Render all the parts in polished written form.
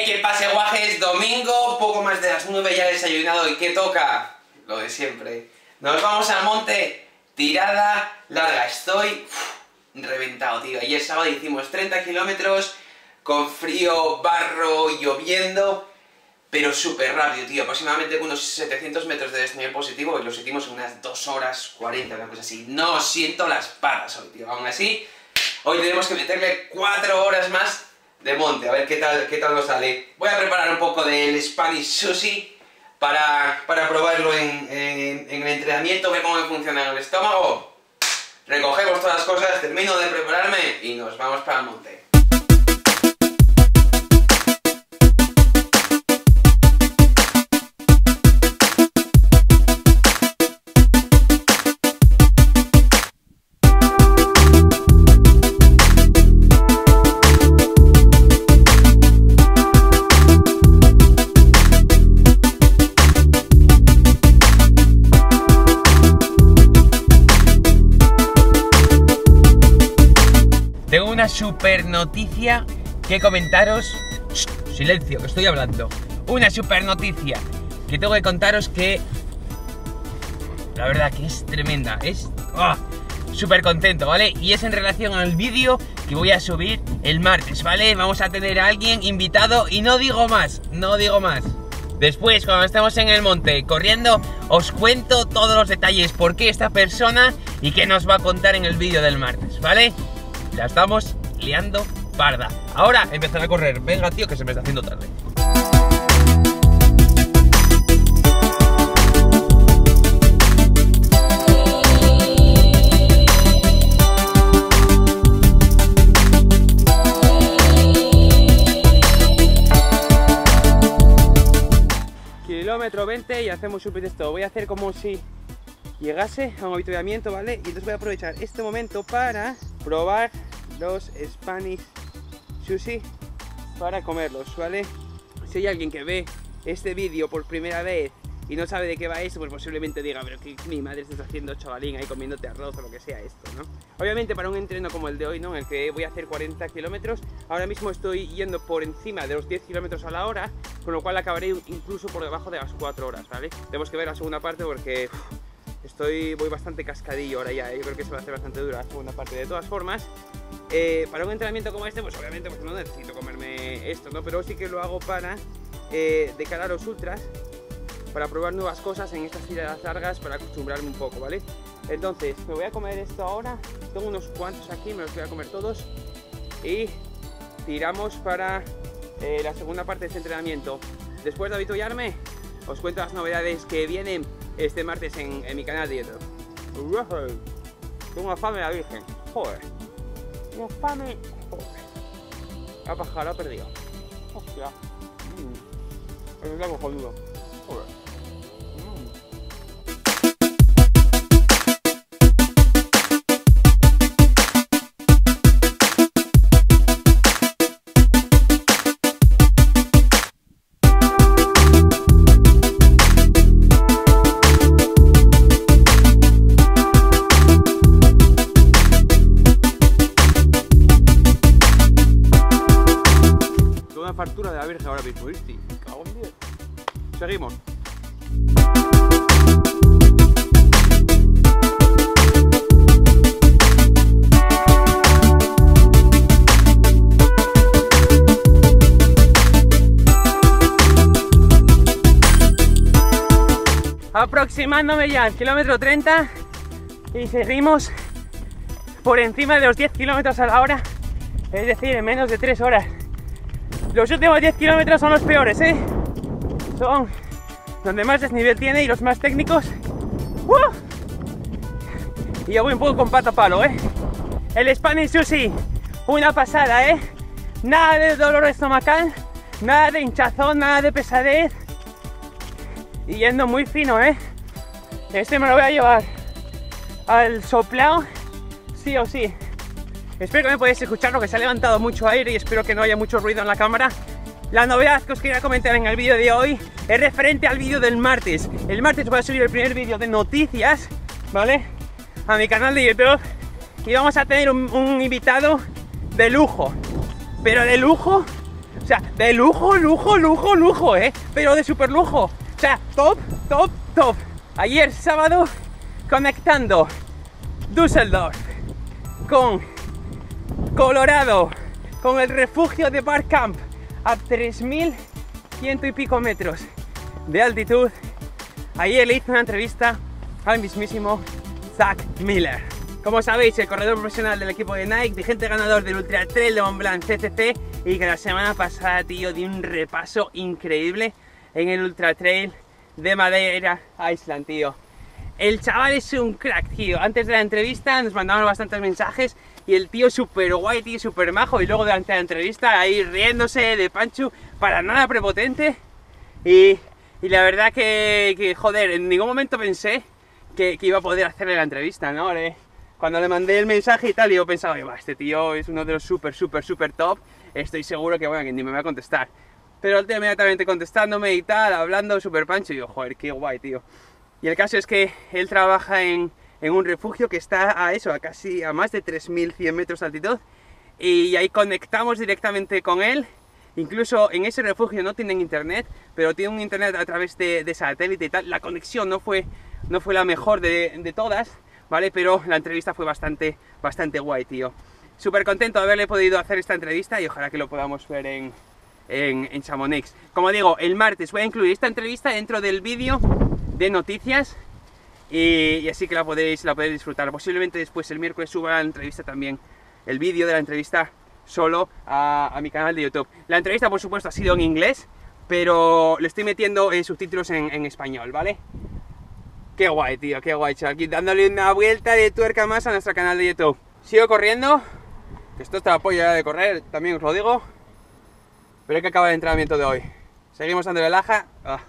¿Qué pasa, guajes? Domingo, poco más de las 9, ya he desayunado. ¿Y qué toca? Lo de siempre. Nos vamos al monte, tirada larga. Estoy reventado, tío. Ayer sábado hicimos 30 kilómetros con frío, barro, lloviendo, pero súper rápido, tío. Aproximadamente unos 700 metros de desnivel positivo y los hicimos en unas 2 horas 40, una cosa así. No siento las patas hoy, tío. Aún así, hoy tenemos que meterle 4 horas más de monte, a ver qué tal nos sale. Voy a preparar un poco del Spanish Sushi para probarlo en el entrenamiento, ver cómo me funciona en el estómago. Recogemos todas las cosas, termino de prepararme y nos vamos para el monte. Tengo una super noticia que comentaros. ¡Shh! Silencio, que estoy hablando. Una super noticia que tengo que contaros que la verdad que es tremenda. Es súper contento, ¿vale? Y es en relación al vídeo que voy a subir el martes, ¿vale? Vamos a tener a alguien invitado y no digo más, no digo más. Después, cuando estemos en el monte corriendo, os cuento todos los detalles, por qué esta persona y qué nos va a contar en el vídeo del martes, ¿vale? La estamos liando parda. Ahora empezar a correr. Venga, tío, que se me está haciendo tarde. Kilómetro 20 y hacemos un esto. Voy a hacer como si llegase a un avituallamiento, ¿vale? Y entonces voy a aprovechar este momento para probar los Spanish Sushi para comerlos, ¿vale? Si hay alguien que ve este vídeo por primera vez y no sabe de qué va esto, pues posiblemente diga, pero que mi madre estás haciendo, chavalín, ahí comiéndote arroz o lo que sea esto, ¿no? Obviamente para un entreno como el de hoy, ¿no? En el que voy a hacer 40 kilómetros, ahora mismo estoy yendo por encima de los 10 kilómetros a la hora, con lo cual acabaré incluso por debajo de las 4 horas, ¿vale? Tenemos que ver la segunda parte porque voy bastante cascadillo ahora ya, yo creo que se va a hacer bastante dura la segunda parte. De todas formas, para un entrenamiento como este, pues obviamente pues no necesito comerme esto, ¿no? Pero sí que lo hago para, de cara a los ultras, para probar nuevas cosas en estas tiradas largas, para acostumbrarme un poco, ¿vale? Entonces, me voy a comer esto ahora, tengo unos cuantos aquí, me los voy a comer todos y tiramos para la segunda parte de este entrenamiento. Después de avituallarme, os cuento las novedades que vienen este martes en mi canal de YouTube. Tengo una fame de la virgen. Joder. Una fame. Joder. La pájara perdido. Hostia. Es algo jodido. Joder. Fartura de la Virgen ahora mismo, ¿viste? Me cago en Dios. Seguimos. Aproximándome ya al kilómetro 30 y seguimos por encima de los 10 kilómetros a la hora, es decir, en menos de 3 horas. Los últimos 10 kilómetros son los peores, ¿eh? Son donde más desnivel tiene y los más técnicos. Y yo voy un poco con pata palo, ¿eh? El Spanish Sushi, una pasada, ¿eh? Nada de dolor estomacal, nada de hinchazón, nada de pesadez. Y yendo muy fino, ¿eh? Este me lo voy a llevar al soplao, sí o sí. Espero que me podáis escuchar, porque se ha levantado mucho aire y espero que no haya mucho ruido en la cámara. La novedad que os quería comentar en el vídeo de hoy es referente al vídeo del martes. El martes voy a subir el primer vídeo de noticias, ¿vale? A mi canal de YouTube. Y vamos a tener un invitado de lujo. Pero de lujo, o sea, de lujo, lujo, lujo, lujo, pero de super lujo. O sea, top, top, top. Ayer sábado, conectando Düsseldorf con Colorado, con el refugio de Bar Camp a 3100 y pico metros de altitud. Ayer le hice una entrevista al mismísimo Zach Miller. Como sabéis, el corredor profesional del equipo de Nike, vigente ganador del Ultra Trail de Mont Blanc CCC, y que la semana pasada, tío, dio un repaso increíble en el Ultra Trail de Madeira Island, tío. El chaval es un crack, tío. Antes de la entrevista nos mandaban bastantes mensajes y el tío súper guay, tío, súper majo, y luego durante la entrevista ahí riéndose de Panchu, para nada prepotente. Y la verdad que, joder, en ningún momento pensé que iba a poder hacerle la entrevista, ¿no? Cuando le mandé el mensaje y tal, yo pensaba, este tío es uno de los súper top, estoy seguro que, bueno, que ni me va a contestar. Pero el tío inmediatamente contestándome y tal, hablando súper Pancho, y yo, joder, qué guay, tío. Y el caso es que él trabaja en un refugio que está a eso, a más de 3100 metros de altitud, y ahí conectamos directamente con él. Incluso en ese refugio no tienen internet, pero tienen un internet a través de satélite y tal. La conexión no fue la mejor de todas, ¿vale? Pero la entrevista fue bastante guay, tío. Súper contento de haberle podido hacer esta entrevista y ojalá que lo podamos ver en Chamonix. Como digo, el martes voy a incluir esta entrevista dentro del vídeo de noticias y así que la podéis disfrutar. Posiblemente después el miércoles suba la entrevista también, el vídeo de la entrevista solo a mi canal de YouTube. La entrevista, por supuesto, ha sido en inglés, pero le estoy metiendo subtítulos en español, ¿vale? Qué guay, tío, qué guay, chaval. Aquí dándole una vuelta de tuerca más a nuestro canal de YouTube. Sigo corriendo, que esto está la polla de correr, también os lo digo. Pero hay que acabar el entrenamiento de hoy. Seguimos dándole laja.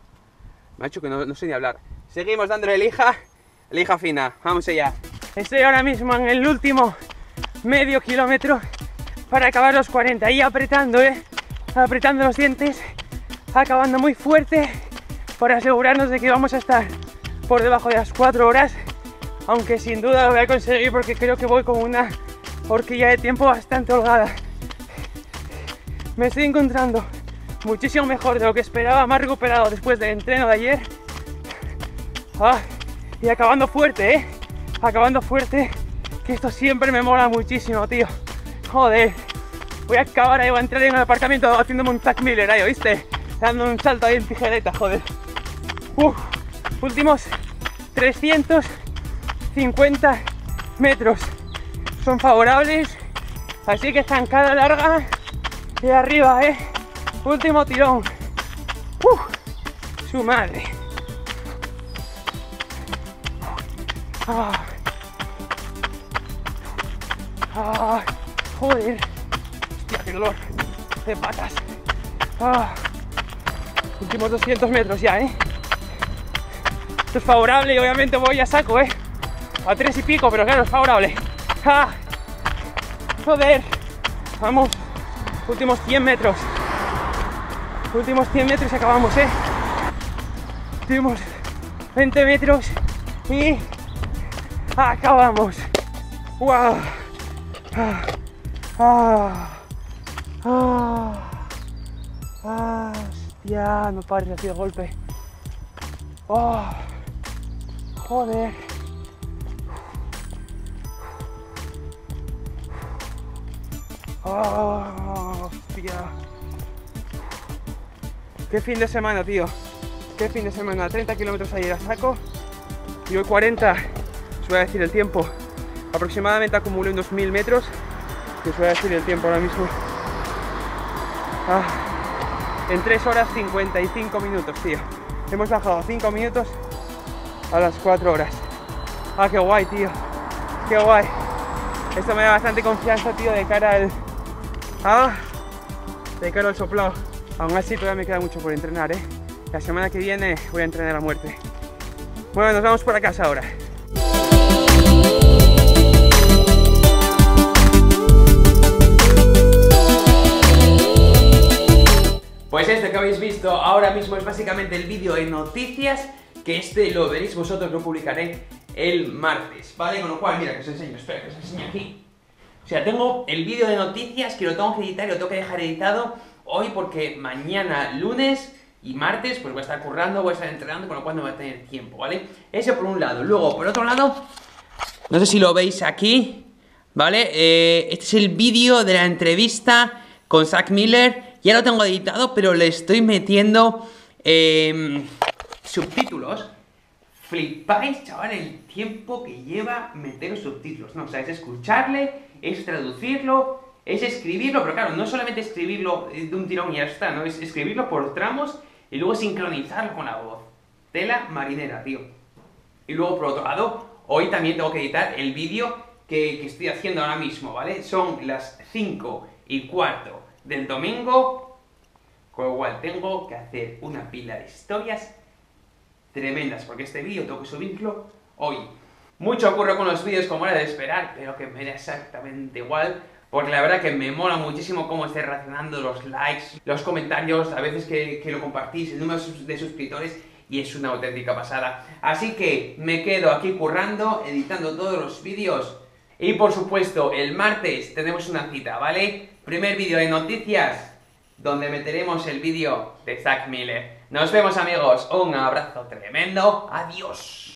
Me ha hecho que no sé ni hablar. Seguimos dándole lija fina. Vamos allá. Estoy ahora mismo en el último medio kilómetro para acabar los 40. Y apretando, apretando los dientes, acabando muy fuerte para asegurarnos de que vamos a estar por debajo de las 4 horas, aunque sin duda lo voy a conseguir porque creo que voy con una horquilla de tiempo bastante holgada. Me estoy encontrando muchísimo mejor de lo que esperaba, más recuperado después del entreno de ayer. Y acabando fuerte, acabando fuerte, que esto siempre me mola muchísimo, tío. Joder, voy a acabar ahí, voy a entrar en el aparcamiento haciéndome un Zach Miller ahí, ¿oíste? Dando un salto ahí en tijereta, joder. Últimos 350 metros son favorables, así que zancada larga y arriba, último tirón. Su madre. Joder, hostia, qué dolor de patas. Últimos 200 metros ya, Esto es favorable y obviamente voy a saco, a 3 y pico, pero claro, es favorable. Joder, vamos, últimos 100 metros. Últimos 100 metros y acabamos, Últimos 20 metros y acabamos. ¡Wow! Hostia, no pares así de golpe. Joder. Hostia. Qué fin de semana, tío. Qué fin de semana. 30 kilómetros ayer a saco y hoy 40. Os voy a decir el tiempo. Aproximadamente acumulé unos 1000 metros. Que os voy a decir el tiempo ahora mismo. En 3 horas 55 minutos, tío. Hemos bajado 5 minutos a las 4 horas. Qué guay, tío. Qué guay. Esto me da bastante confianza, tío, de cara al soplado. Aún así todavía me queda mucho por entrenar, La semana que viene voy a entrenar a muerte. Bueno, nos vamos para casa ahora. Pues esto que habéis visto ahora mismo es básicamente el vídeo de noticias, que lo veréis vosotros, lo publicaré el martes, ¿vale? Con lo cual, mira, que os enseño, espera, que os enseño aquí. O sea, tengo el vídeo de noticias que lo tengo que editar y lo tengo que dejar editado hoy porque mañana, lunes y martes, pues voy a estar currando, voy a estar entrenando, con lo cual no voy a tener tiempo, ¿vale? Eso por un lado. Luego, por otro lado, no sé si lo veis aquí, ¿vale? Este es el vídeo de la entrevista con Zach Miller. Ya lo tengo editado, pero le estoy metiendo subtítulos. Flipáis, chaval, el tiempo que lleva meter los subtítulos, ¿no? O sea, es escucharle, es traducirlo, es escribirlo, pero claro, no solamente escribirlo de un tirón y ya está, ¿no? Es escribirlo por tramos y luego sincronizarlo con la voz. Tela marinera, tío. Y luego, por otro lado, hoy también tengo que editar el vídeo que estoy haciendo ahora mismo, ¿vale? Son las 5:15 del domingo, con lo cual tengo que hacer una pila de historias tremendas, porque este vídeo tengo que subirlo hoy. Mucho ocurre con los vídeos como era de esperar, pero que me da exactamente igual, porque la verdad que me mola muchísimo cómo esté reaccionando los likes, los comentarios, a veces que lo compartís, el número de suscriptores, y es una auténtica pasada. Así que me quedo aquí currando, editando todos los vídeos, y por supuesto el martes tenemos una cita, ¿vale? Primer vídeo de noticias, donde meteremos el vídeo de Zach Miller. Nos vemos, amigos, un abrazo tremendo, adiós.